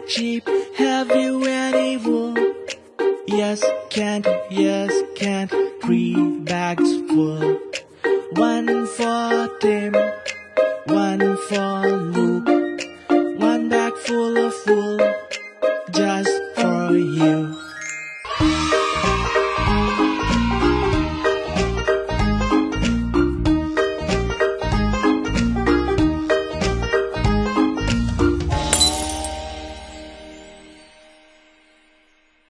sheep, have you any wool? Yes, Kent, 3 bags full. One for Tim, one for Luke, one bag full of wool, just for you.